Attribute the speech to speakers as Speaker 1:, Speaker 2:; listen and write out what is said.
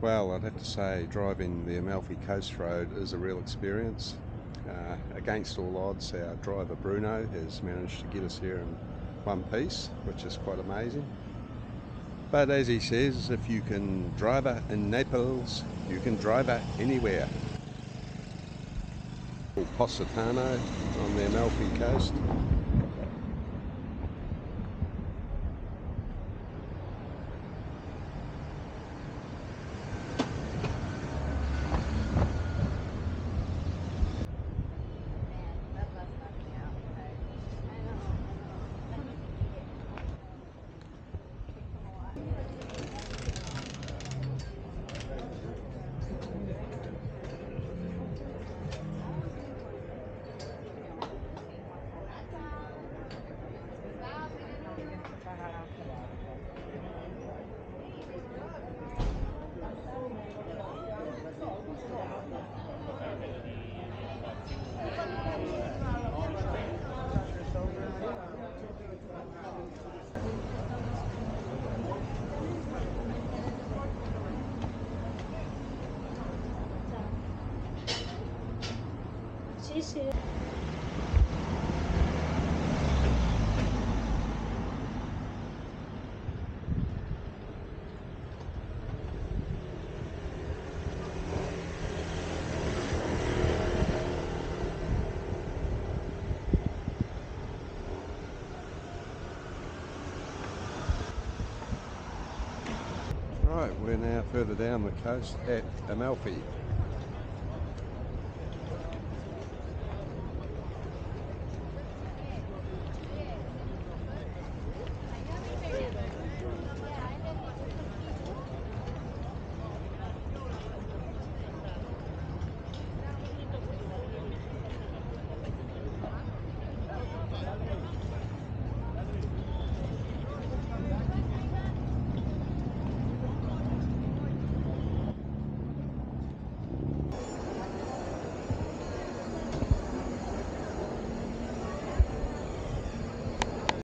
Speaker 1: Well, I'd have to say driving the Amalfi Coast Road is a real experience. Against all odds, our driver Bruno has managed to get us here in one piece, which is quite amazing. But as he says, if you can drive it in Naples, you can drive it anywhere. Positano on the Amalfi Coast. Right, we're now further down the coast at Amalfi.